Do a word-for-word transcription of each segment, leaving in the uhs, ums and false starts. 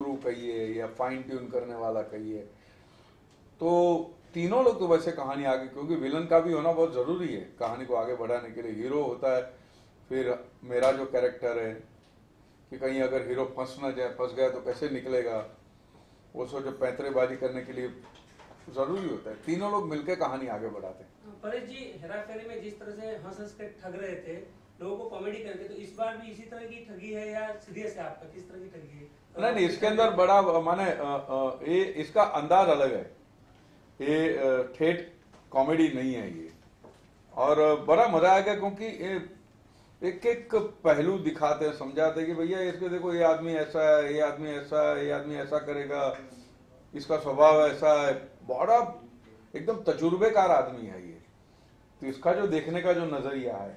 गुरु कहिए या fine tune करने वाला कहिए, तो तीनों लोग तो वैसे कहानी आगे, क्योंकि विलन का भी होना बहुत जरूरी है कहानी को आगे बढ़ाने के लिए। हीरो होता है, फिर मेरा जो कैरेक्टर है कि कहीं अगर हीरो फंस ना जाए, फंस गया तो कैसे निकलेगा, वो सोचो पैंतरेबाजी करने के लिए जरूरी होता है। तीनों लोग मिलकर कहानी आगे बढ़ाते हैं। परेश जी, हेरा फेरी में जिस तरह से हंस हंस के ठग रहे थे लोगों को कॉमेडी करके, तो इस बार भी इसी तरह की ठगी है या सीरियस है? आपका किस तरह की ठगी है? नहीं नहीं, इसके अंदर बड़ा माने ये इसका अंदाज अलग है, ये ठेठ कॉमेडी नहीं है ये, और बड़ा मजा आएगा क्योंकि एक एक पहलू दिखाते हैं, समझाते हैं कि भैया इसके देखो ये आदमी ऐसा है, ये आदमी ऐसा है, ये आदमी ऐसा करेगा, इसका स्वभाव ऐसा है, बड़ा एकदम तजुर्बेकार आदमी है ये, तो इसका जो देखने का जो नजरिया है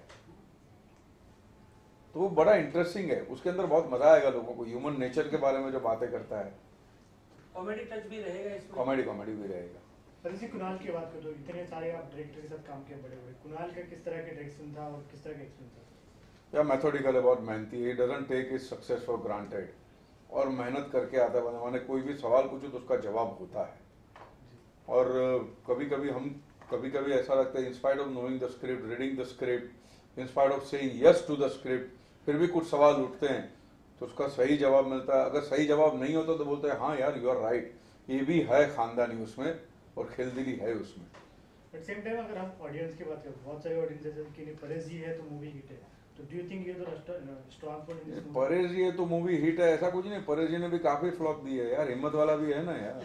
तो वो बड़ा इंटरेस्टिंग है। उसके अंदर बहुत मजा आएगा लोगों को, ह्यूमन नेचर के बारे में जो बातें करता है। कॉमेडी टच भी रहेगा इसमें? कॉमेडी कॉमेडी भी रहेगा। पर इसी कुणाल की बात करो, इतने सारे आप डायरेक्टर के साथ काम किए बड़े बड़े, कुणाल का किस तरह के डायरेक्शन था और किस तरह का एक्सपीरियंस था? या मेथोडिकल है, बहुत मेहनती है, doesn't take his success for granted, और मेहनत करके आता है। मैंने कोई भी सवाल पूछो तो उसका जवाब होता है, और कभी कभी हम कभी कभी ऐसा लगता है, in spite of knowing the script, reading the script, in spite of saying yes to the script, फिर भी कुछ सवाल उठते हैं तो उसका सही जवाब मिलता है। अगर सही जवाब नहीं होता तो बोलते हैं हाँ यार यू आर राइट, ये भी है खानदानी उसमें और खेलदिली है उसमें। बट सेम टाइम अगर हम ऑडियंस की बात करें, बहुत सारे ऑडियंस जैसे कि परेश जी है तो मूवी हिट है, तो डू यू थिंक ये तो strong point in this movie? Paresh ji है तो मूवी हिट है ऐसा कुछ नहीं, परेश जी ने भी काफी फ्लॉप दी है यार, हिम्मत वाला भी है ना यार।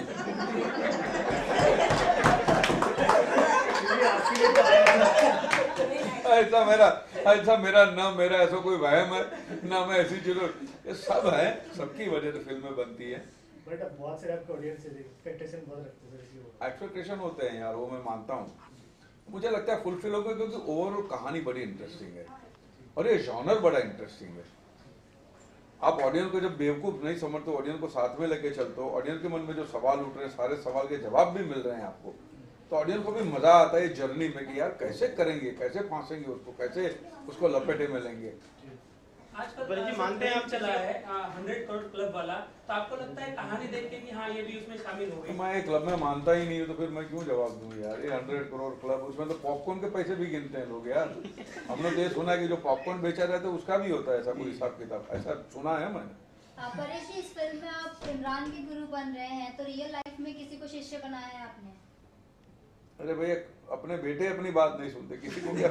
ऐसा मेरा ऐसा मेरा ना मेरा ऐसा कोई वहम है ना मैं ऐसी चीजों, ये सब है, सबकी वजह से फिल्में बनती है। बट अब बहुत सारे आपके ऑडियंस से एक्सपेक्टेशन बहुत रखते हैं, एक्सपेक्टेशन होते हैं यार, वो मैं मानता हूँ, मुझे लगता है फुलफिल हो गए क्योंकि ओवरऑल कहानी बड़ी इंटरेस्टिंग है और ये जॉनर बड़ा इंटरेस्टिंग है। आप ऑडियंस को जब बेवकूफ नहीं समझते, ऑडियंस को साथ में लेके चलते हो, ऑडियंस के मन में जो सवाल उठ रहे हैं सारे सवाल के जवाब भी मिल रहे हैं आपको, तो ऑडियंस को भी मजा आता है जर्नी में कि यार कैसे करेंगे, कैसे फांसेंगे उसको, कैसे उसको लपेटे में लेंगे। आजकल जी मानते हैं आप चला है हंड्रेड करोड़ क्लब वाला, तो आपको लगता है कहानी देख के कि हाँ ये भी उसमें शामिल हो गई? मैं एक क्लब में मानता ही नहीं हूँ तो फिर मैं क्यों जवाब दूं यार। ये हंड्रेड करोड़ क्लब, उसमें तो पॉपकॉर्न के पैसे भी गिनते हैं लोग यार। हमने तो ये सुना है कि जो पॉपकॉर्न बेचा जाता है उसका भी होता है ऐसा कोई हिसाब किताब, ऐसा सुना है मैंने। परेश जी, इस फिल्म में आप इमरान के गुरु बन रहे हैं, तो रियल लाइफ में किसी को शिष्य बनाया है आपने? अरे भैया, अपने बेटे अपनी बात नहीं सुनते, किसी को क्या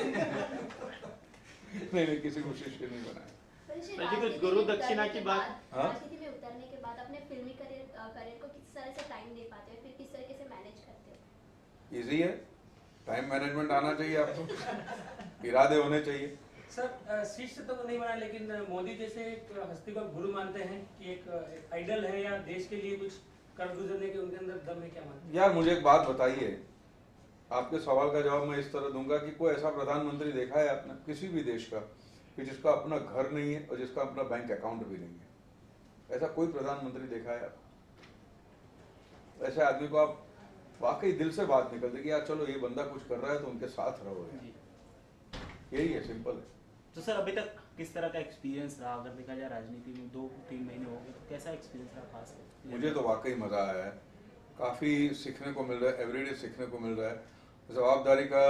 नहीं नहीं किसी को शिष्य नहीं बनाया। कुछ गुरु दक्षिणा की बात, राजनीति में उतरने के बाद अपने फिल्मी करियर करियर को किस तरह से टाइम दे पाते हो, फिर किस तरीके से मैनेज करते हो? इजी है, टाइम मैनेजमेंट आना चाहिए आपको, इरादे होने चाहिए। सर शिष्य तो नहीं बना, लेकिन मोदी जैसे एक हस्ती को गुरु मानते हैं कि एक आइडल है या देश के लिए कुछ कर गुजरने के उनके अंदर दम है, क्या मानते हैं? यार मुझे एक बात बताइए, आपके सवाल का जवाब मैं इस तरह दूंगा कि कोई ऐसा प्रधानमंत्री देखा है आपने किसी भी देश का कि जिसका अपना घर नहीं है और जिसका अपना बैंक अकाउंट भी नहीं है? ऐसा कोई प्रधानमंत्री देखा है आप? ऐसे आदमी को आप वाकई दिल से बात निकलती कि यार चलो ये बंदा कुछ कर रहा है तो उनके साथ रहो यार, यही है, सिंपल है। तो सर अभी तक किस तरह का एक्सपीरियंस रहा, अगर देखा जाए राजनीति में दो तीन महीने हो गए, तो कैसा एक्सपीरियंस रहा खास? मुझे तो वाकई मजा आया है, काफी सीखने को मिल रहा है, एवरीडे सीखने को मिल रहा है, जवाबदारी का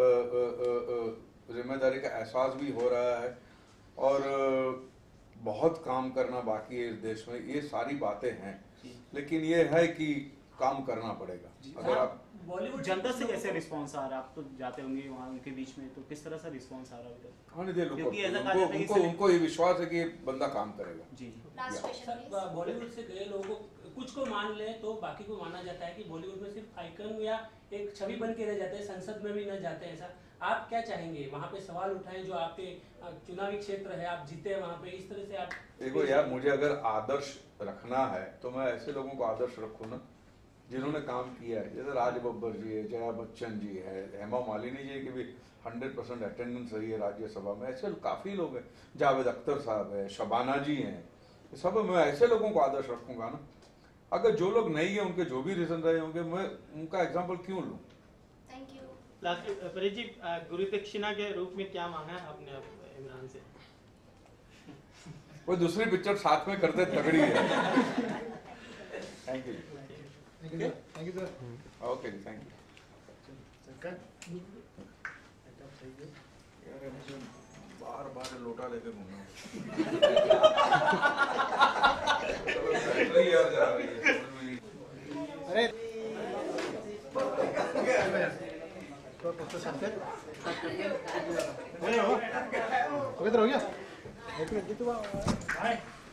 जिम्मेदारी का एहसास भी हो रहा है, और बहुत काम करना बाकी है इस देश में। ये सारी बातें हैं, लेकिन ये है कि काम करना पड़ेगा। अगर आप बॉलीवुड जनता से कैसे रिस्पांस आ रहा है? आप तो जाते होंगे वहाँ उनके बीच में, तो किस तरह से रिस्पांस आ रहा है? हाँ दे लो, उनको उनको उनको ये विश्वास है कि बंदा काम करेगा। जी सर, बॉलीवुड से गए लोगों को कुछ को मान ले तो बाकी को माना जाता है कि बॉलीवुड में सिर्फ आइकन या एक छवि बन के रह जाते हैं, संसद में भी न जाते हैं। ऐसा आप क्या चाहेंगे? वहाँ पे सवाल उठाएं जो आपके चुनावी क्षेत्र है, आप जीते हैं वहाँ पे, इस तरह से आप देखो यार, मुझे अगर आदर्श रखना है तो मैं ऐसे लोगों को आदर्श रखूँ ना जिन्होंने काम किया है, जैसे राज बब्बर जी है, जया बच्चन जी है, हेमा मालिनी जी की भी हंड्रेड परसेंट अटेंडेंस रही है राज्यसभा में, ऐसे काफी लोग हैं, जावेद अख्तर साहब है, शबाना जी हैं, सब मैं ऐसे लोगों को आदर्श रखूंगा ना। अगर जो लोग नहीं है उनके जो भी रीजन रहे होंगे, मैं उनका एग्जाम्पल क्यों लूँ? Thank you. परेश जी, गुरु दक्षिणा के रूप में क्या मांगा है आपने इमरान से? वो दूसरी पिक्चर साथ में करते तगड़ी है। Thank you thank you sir, thank you sir. Okay जी, थैंक यू। सरकार सही है यार मुझे बार बार लोटा लेके घूमना बैटरी यार जा रही है। अरे तो पोस्टर साथ हो गया, हो गया एक मिनट, बाय।